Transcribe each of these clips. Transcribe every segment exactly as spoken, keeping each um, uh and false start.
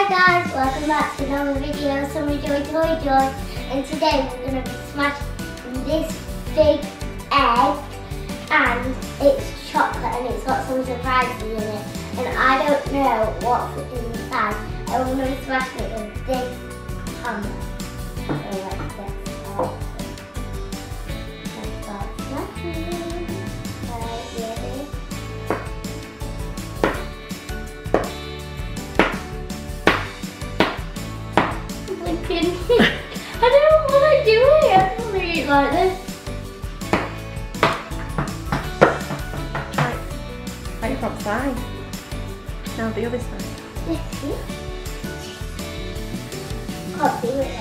Hi guys, welcome back to another video. So we joy, joy, joy, and today we're going to be smashing this big egg, and it's chocolate and it's got some surprises in it, and I don't know what's inside. I want to be smashing it with this hammer. So let's get started. Let's start smashing. Right, ready? I don't know what I do it. I don't really eat like this. Right. Right, your front side. Now the other side. Yes, see? Can't do it.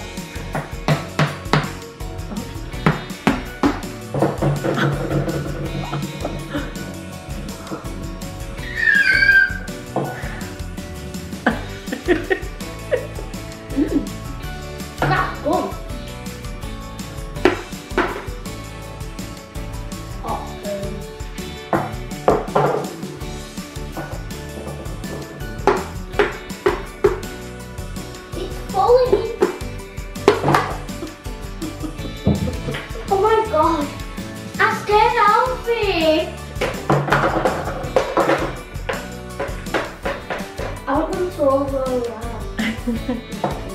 Mmm. That's good. Awesome. It's falling. Oh my god. I'm scared of it. I want them to all go around.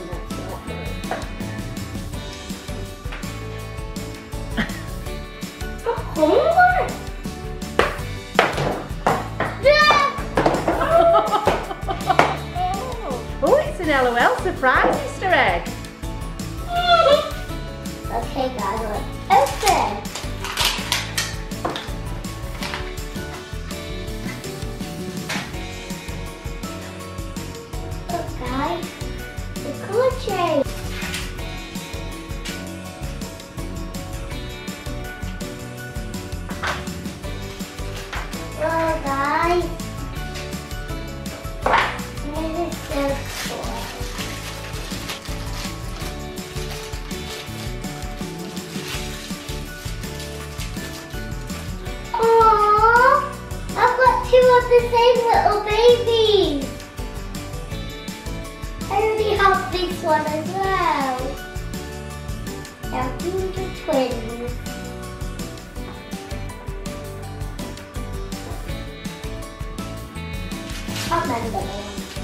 Oh, it's an L O L surprise Easter egg. Okay guys, let's open. Look guys, the colour change. Well guys, this is so cool. Aww, I've got two of the same little babies. I already have this one as well. Now these are twins. I can't remember them.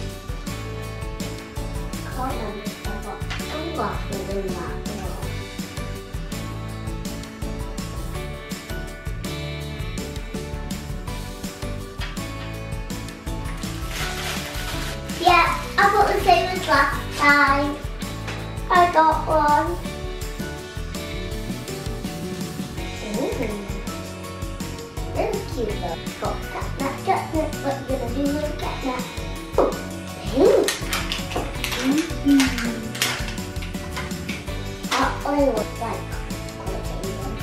Can't remember if I got sunglasses in that one. Yeah, I got the same as last time. I got one. Ooh. Very cute though. Got catnap, catnap. What you gonna do with catnap? Oh, pink. Mm-hmm. I always like color.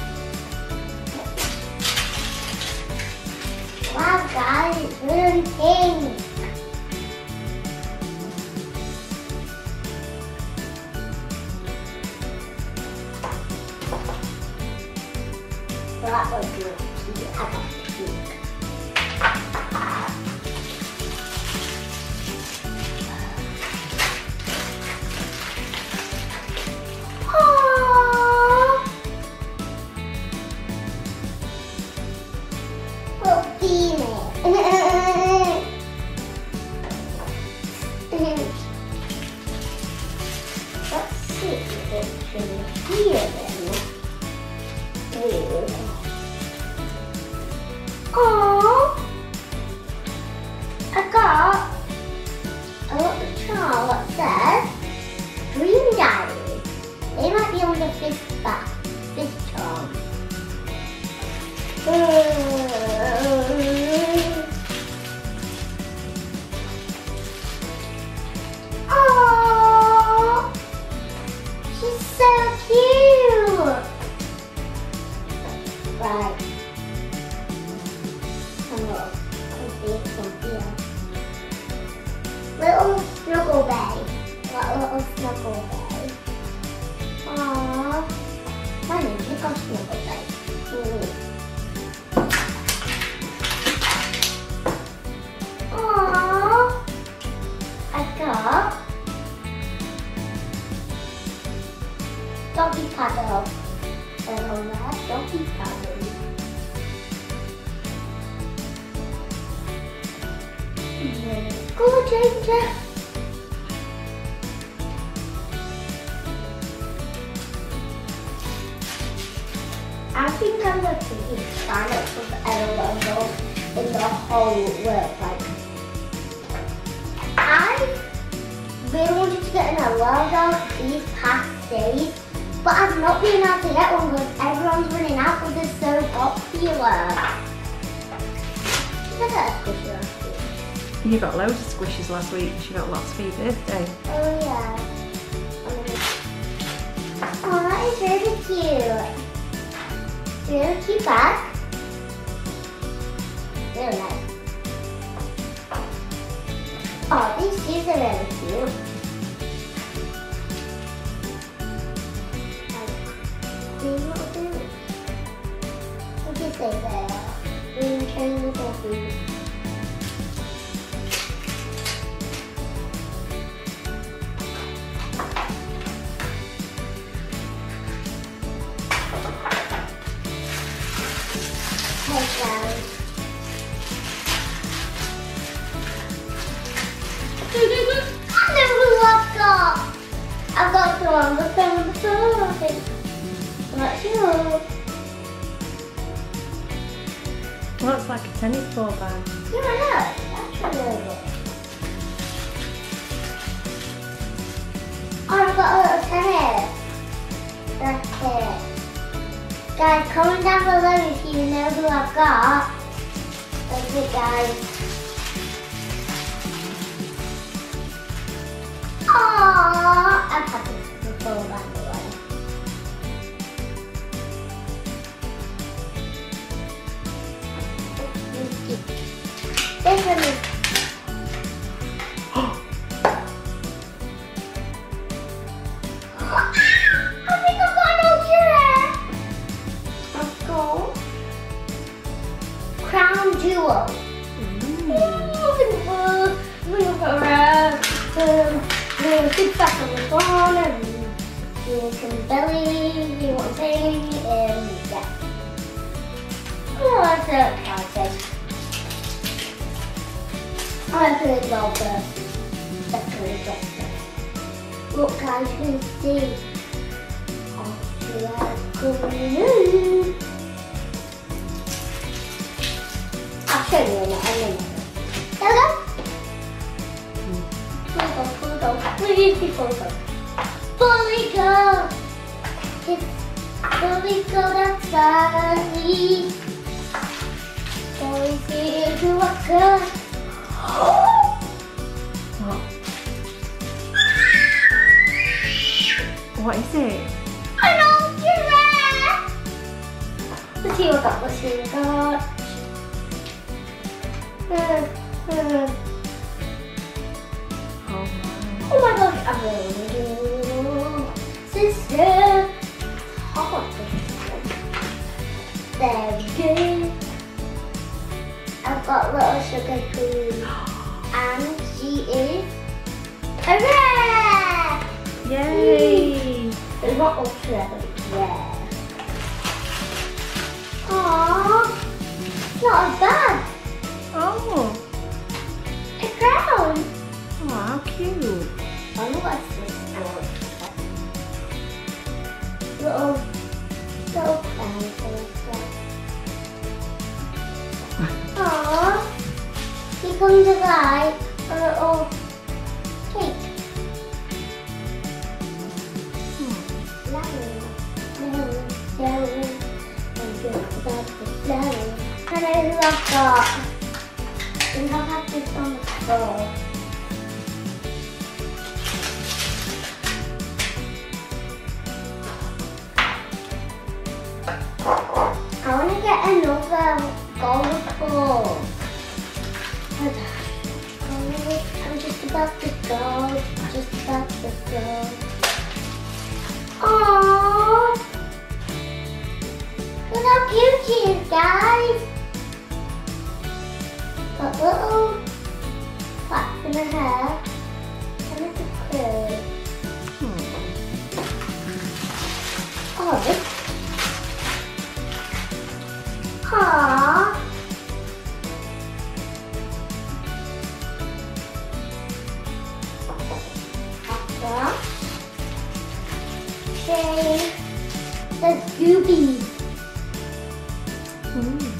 Wow, guys, it's really pink. Well, that was really cute. I got pink. Let's see if it's in here then. Aww, I got a little charm that says Green Diary. They might be on the fifth back, fifth charm. Aww, she's so cute. Right. Little snuggle bay. That little snuggle bay. Aww. My name's a snuggle bay. Mm. Aww. I got doggy paddle. And on that doggy paddle. Go, Ginger. I think I'm the biggest fan of L O in the whole world. Like, I really wanted to get an L O these past days, but I've not been able to get one because everyone's running out because they're so popular. Did I get a squishy last week? You got loads of squishes last week. You got lots for your birthday. Oh yeah. Oh, that is really cute. Really cute bag. Really nice. Oh, these shoes are really cute. Green little boots. What do you say they are? Green chain little boots. Hey guys. I know who I've got. I've got the one with the phone, the phone. What's yours? Looks like a tennis ball bag. Yeah, I know. That's really good. Oh, I've got a little tennis. That's it. Guys, comment down below if you know who I've got. That's it, guys. Aww, I've had this before, by the way. This one is. I think I've got an ultra rare. I've got Crown Jewel. Big fat on the phone and you can belly, you want to say, and yeah. Oh, that's so excited. I really love this. Definitely get this. Look guys, you can see. Oh, yeah, good. I'll show you in a minute. There we go. Please be fully go. Fully go. It's fully go outside. Fully see to walk good. What is it? I know you're rare. Let's see what I got. Let's see what I got. Uh, uh. Oh my gosh, I really do. Sister. Oh, there we go. I've got little sugar queen. And she is a rare. Yay! It's not ultra, but it's rare. Aww. Not a bag. Oh. A crown. Oh, how cute. I know what's this one. Little, little crown. Aww. Here comes a guy, a little cake. Hmm. I know who I've got. And I've had this on the floor. I want to get another gold ball. I'm just about to go. Just about to go. Aww. Look how cute she is, guys. Got little plaits in her hair. And it's a curve. keychain. There's Goobies. Mm.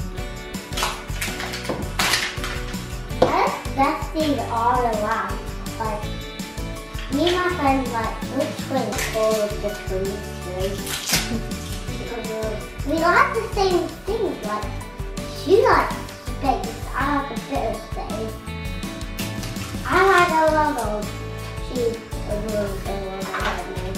That's the best thing all around. Like, me and my friends, like, we're twins, all of the twins too. We like the same things, like, she likes space, I like a bit of space. I like a lot of, she's a little bit of me.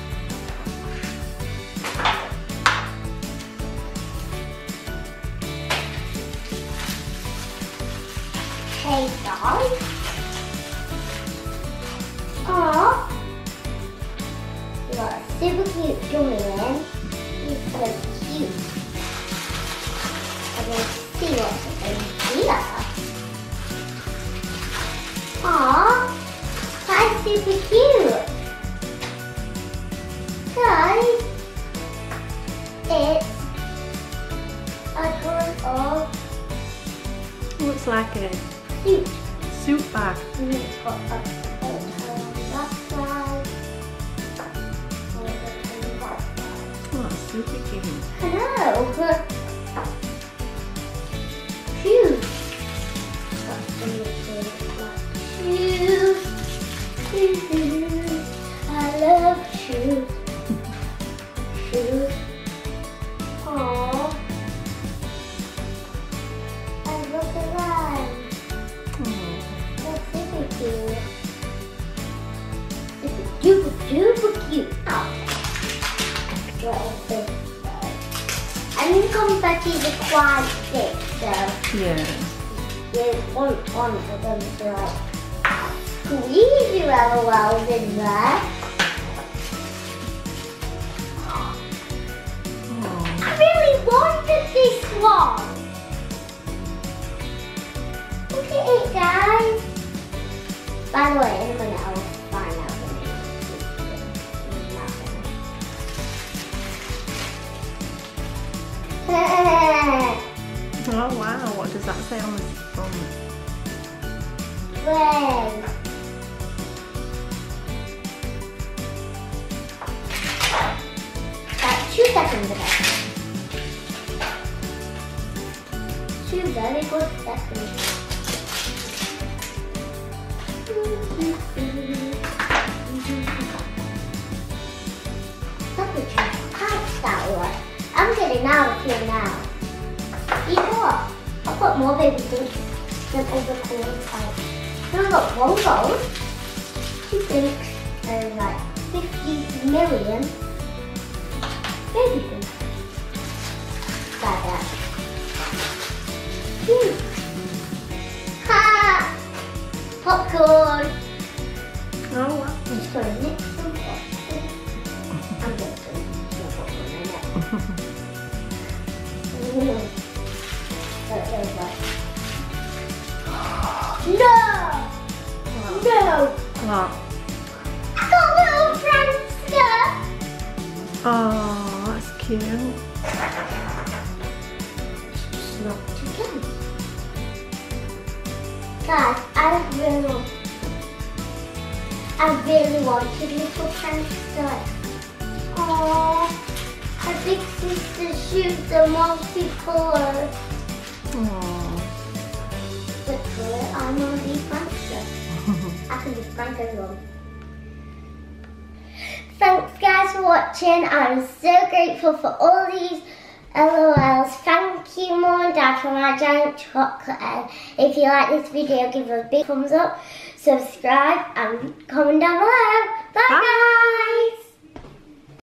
Hey guys. Aww. We got a super cute dummy in. He's so cute. I'm going to see what's in here. Aww. That's super cute. Guys, it's a kind of Looks like a suit. suit bag. And it's got a photo on that side. Oh, that's super cute. I know, but shoes. Got some little shoes. Shoes. I love shoes. Shoes. Aww. And look at them. Oh. They're super cute. Super duper duper cute. Ow. Little bit. I think confettis are quite thick, so Yeah. you want one of them to like squeeze your L O Ls in there. Oh. I really wanted this one. Look at it, guys. By the way, in a minute I'll find out the name of it. Oh wow, what does that say on the front? Way. About two seconds ago. Two very good seconds. Look at you. How that one. I'm getting out of here now. You know what? I've got more baby drinks than other colours. I've got one gold, two drinks, and like fifty million baby drinks. Like that. Cute. Ha! Popcorn. Oh wow. I'm just going to mix some popcorn. I'm going to put some popcorn in it. Mm. So it goes like, no! No! What? I got a little prankster! Oh, that's cute. It's not too good. Guys, I really, I really wanted little prankster. Aww. My big sister shoots the multicolour. Oh. But colour, I'm gonna be prankster. I can just prank everyone. Thanks guys for watching. I'm so grateful for all these L O Ls. Thank you Mum and Dad for my giant chocolate egg. If you like this video, give us a big thumbs up, subscribe and comment down below. Bye, Bye. guys!